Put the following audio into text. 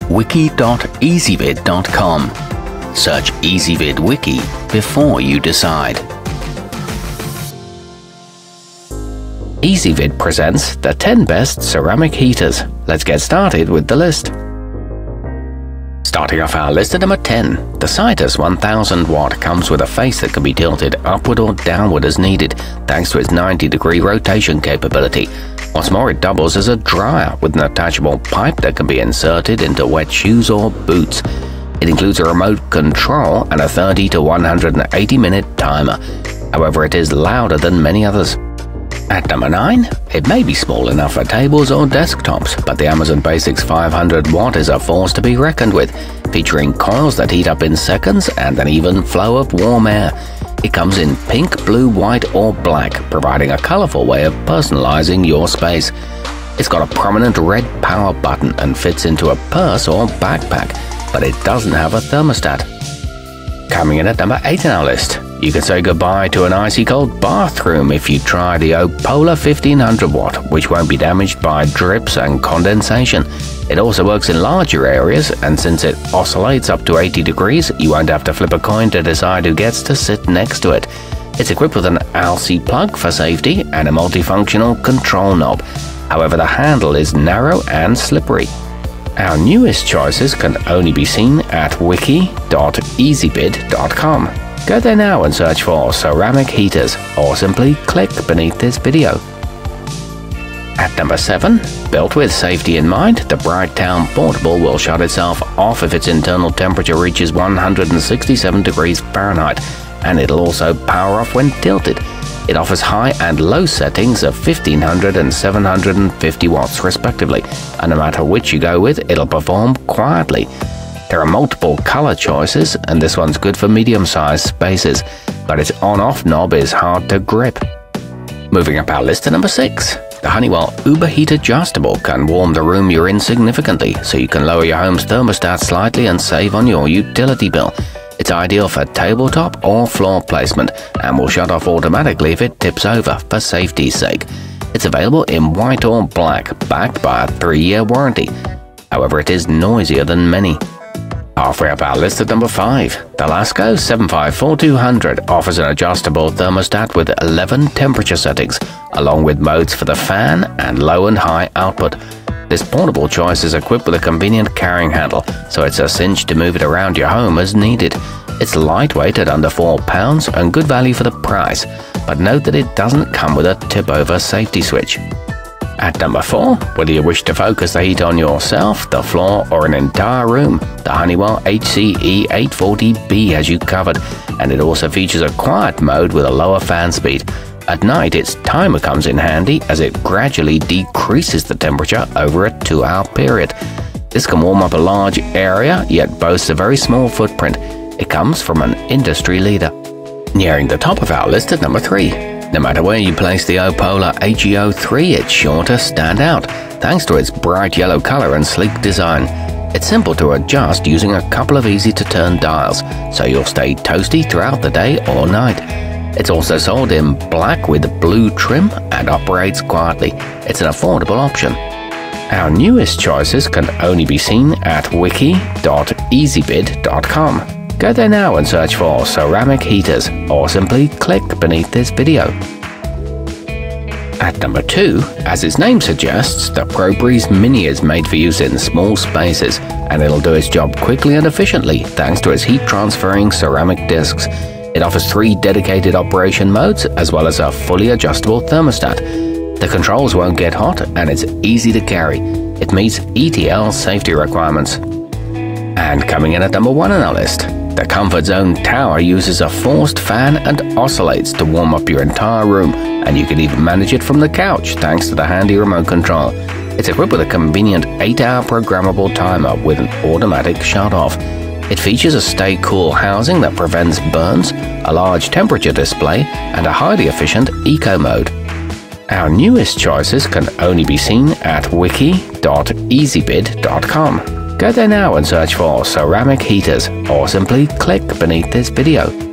wiki.ezvid.com. Search Ezvid Wiki before you decide. Ezvid presents the 10 best ceramic heaters. Let's get started with the list. Starting off our list at number 10, the Citus 1000 watt comes with a face that can be tilted upward or downward as needed, thanks to its 90-degree rotation capability. What's more, it doubles as a dryer with an attachable pipe that can be inserted into wet shoes or boots. It includes a remote control and a 30 to 180 minute timer. However, it is louder than many others. At number 9, it may be small enough for tables or desktops, but the Amazon Basics 500 watt is a force to be reckoned with, featuring coils that heat up in seconds and an even flow of warm air. It comes in pink, blue, white, or black, providing a colorful way of personalizing your space. It's got a prominent red power button and fits into a purse or backpack, but it doesn't have a thermostat. Coming in at number 8 on our list, you can say goodbye to an icy cold bathroom if you try the Opola 1500 watt, which won't be damaged by drips and condensation. It also works in larger areas, and since it oscillates up to 80 degrees, you won't have to flip a coin to decide who gets to sit next to it. It's equipped with an Alcee plug for safety and a multifunctional control knob. However, the handle is narrow and slippery. Our newest choices can only be seen at wiki.ezvid.com. Go there now and search for ceramic heaters, or simply click beneath this video. At number 7, built with safety in mind, the Brighttown Portable will shut itself off if its internal temperature reaches 167 degrees Fahrenheit, and it'll also power off when tilted. It offers high and low settings of 1500 and 750 watts respectively, and no matter which you go with, it'll perform quietly. There are multiple color choices, and this one's good for medium-sized spaces, but its on-off knob is hard to grip. Moving up our list to number 6, the Honeywell UberHeat Adjustable can warm the room you're in significantly, so you can lower your home's thermostat slightly and save on your utility bill. It's ideal for tabletop or floor placement, and will shut off automatically if it tips over for safety's sake. It's available in white or black, backed by a 3-year warranty. However, it is noisier than many. Halfway up our list at number 5, the Lasco 754-200 offers an adjustable thermostat with 11 temperature settings, along with modes for the fan and low and high output. This portable choice is equipped with a convenient carrying handle, so it's a cinch to move it around your home as needed. It's lightweight at under 4 pounds and good value for the price, but note that it doesn't come with a tip-over safety switch. At number 4, whether you wish to focus the heat on yourself, the floor, or an entire room, the Honeywell HCE 840B has you covered, and it also features a quiet mode with a lower fan speed. At night, its timer comes in handy as it gradually decreases the temperature over a 2-hour period. This can warm up a large area, yet boasts a very small footprint. It comes from an industry leader. Nearing the top of our list at number 3. No matter where you place the Opola AGO3, it's sure to stand out, thanks to its bright yellow color and sleek design. It's simple to adjust using a couple of easy-to-turn dials, so you'll stay toasty throughout the day or night. It's also sold in black with blue trim and operates quietly. It's an affordable option. Our newest choices can only be seen at wiki.ezvid.com. Go there now and search for ceramic heaters, or simply click beneath this video. At number 2, as its name suggests, the ProBreeze Mini is made for use in small spaces, and it'll do its job quickly and efficiently thanks to its heat-transferring ceramic discs. It offers 3 dedicated operation modes, as well as a fully adjustable thermostat. The controls won't get hot, and it's easy to carry. It meets ETL safety requirements. And coming in at number 1 on our list, the Comfort Zone Tower uses a forced fan and oscillates to warm up your entire room, and you can even manage it from the couch thanks to the handy remote control. It's equipped with a convenient 8-hour programmable timer with an automatic shut-off. It features a stay cool housing that prevents burns, a large temperature display, and a highly efficient eco mode. Our newest choices can only be seen at wiki.ezvid.com. Go there now and search for ceramic heaters, or simply click beneath this video.